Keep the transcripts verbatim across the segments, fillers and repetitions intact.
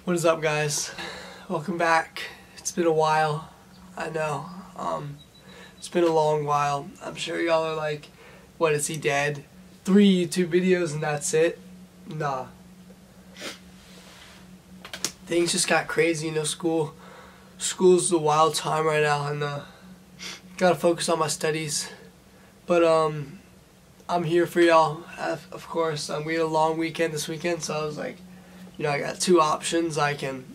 What is up, guys? Welcome back. It's been a while. I know. Um, it's been a long while. I'm sure y'all are like, what, is he dead? Three YouTube videos and that's it? Nah. Things just got crazy, you know, school. School's a wild time right now, and uh, gotta focus on my studies. But um, I'm here for y'all, of course. Um, we had a long weekend this weekend, so I was like, you know, I got two options. I can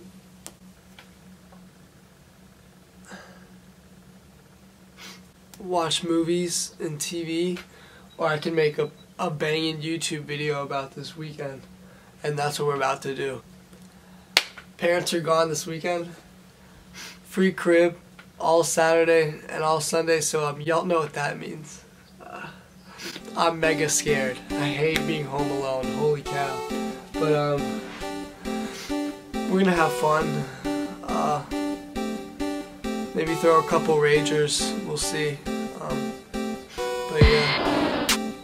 watch movies and T V, or I can make a, a banging YouTube video about this weekend. And that's what we're about to do. Parents are gone this weekend. Free crib all Saturday and all Sunday, so um, y'all know what that means. Uh, I'm mega scared. I hate being home alone, holy cow. But um, we're gonna have fun. Uh, maybe throw a couple ragers, we'll see. Um, but yeah.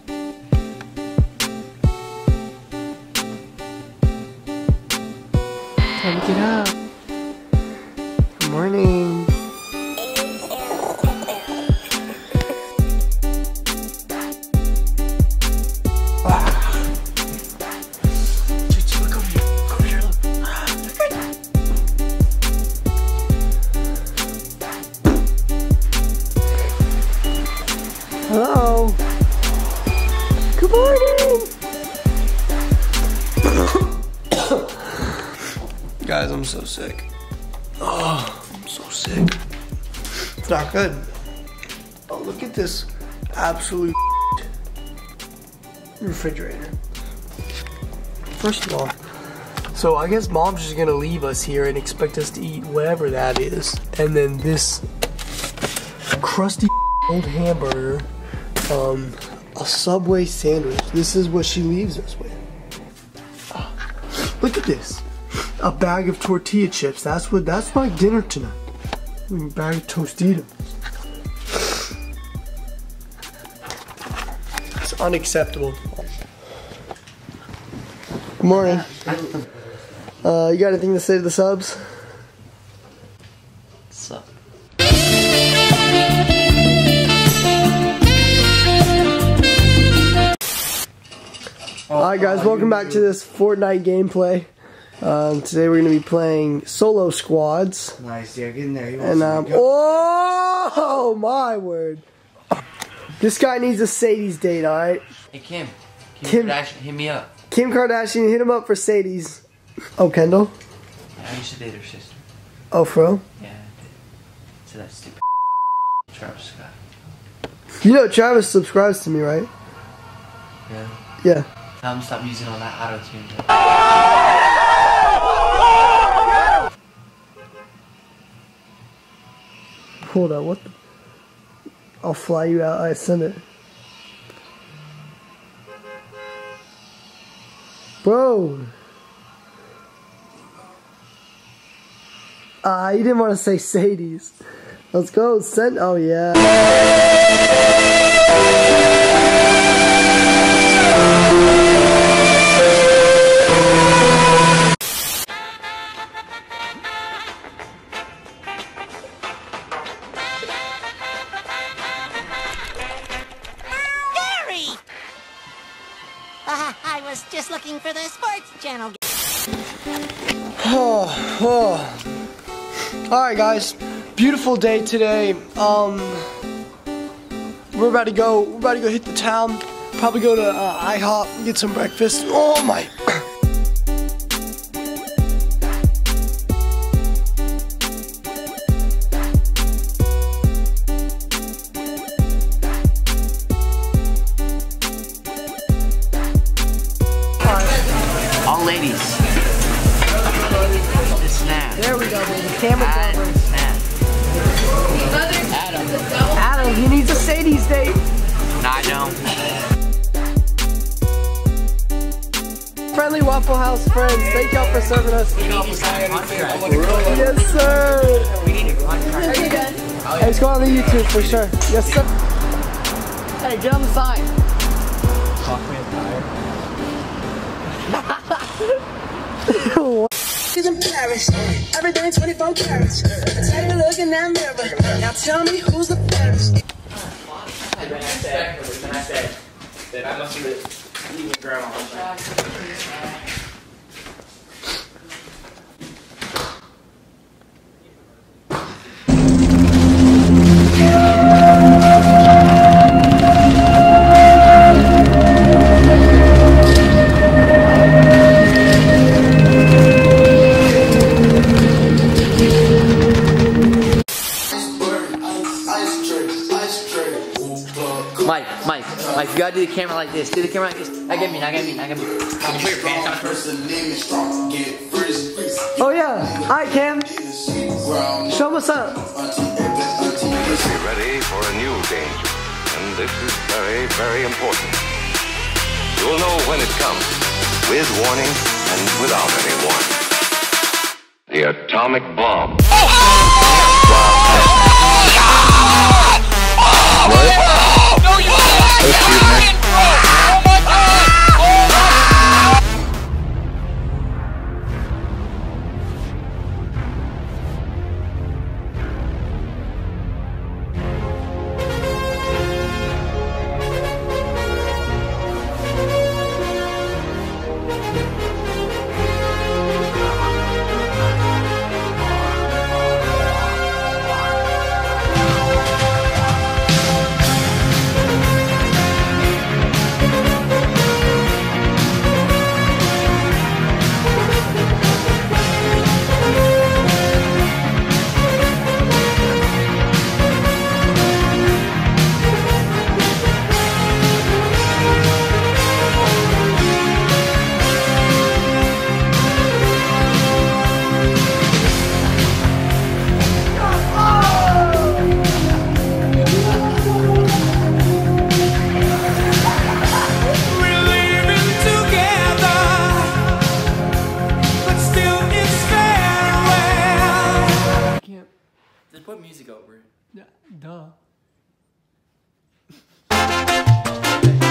Time to get up. Good morning. Hello. Good morning. Guys, I'm so sick. Oh, I'm so sick. It's not good. Oh, look at this absolute refrigerator. First of all, so I guess mom's just gonna leave us here and expect us to eat whatever that is. And then this crusty old hamburger, um, a Subway sandwich. This is what she leaves us with. Oh, look at this. A bag of tortilla chips. That's what. That's my dinner tonight. A bag of Tostitos. It's unacceptable. Good morning. Uh, you got anything to say to the subs? What's up? Alright guys, welcome back to this Fortnite gameplay. Um, today we're going to be playing solo squads. Nice, yeah, get in there. And um, oh my word. This guy needs a Sadie's date, alright? Hey Kim, Kim, Kim Kardashian, hit me up. Kim Kardashian, hit him up for Sadie's. Oh, Kendall? Yeah, I used to date her sister. Oh, for real? Yeah, I did. So that stupid Travis Scott. You know Travis subscribes to me, right? Yeah. Yeah. Tell him to stop using all that auto-tune. Hold on, what the? I'll fly you out, I send it. Bro! Ah, uh, you didn't want to say Sadie's. Let's go, send, oh yeah. Uh, I was just looking for the sports channel. Oh, oh. Alright guys, beautiful day today. Um, we're about to go, we're about to go hit the town. Probably go to uh, IHOP and get some breakfast. Oh my. All ladies. Snap. There we go, baby. Camera Add, cover. snap. Adam. Adam, he needs a Sadie's date. No, I don't. Friendly Waffle House friends, thank y'all for serving us. Yes, sir. We need a contract. Are you done? Hey, let's go on the YouTube for sure. Yes, sir. Hey, get on the side. Talk me a tire. He's in Paris. Everything twenty-four carats. Take a look in that mirror. Now tell me who's the fairest. Then I said, then I said, that I must have leaving grandma. Mike, Mike, Mike, you gotta do the camera like this. Do the camera like this. Now get me, now get me, now get me. Can you put your pants on first? Oh yeah, hi Cam. Show what's up. Be ready for a new danger, and this is very, very important. You'll know when it comes, with warning and without any warning. The atomic bomb. Just put music over it. Yeah, duh.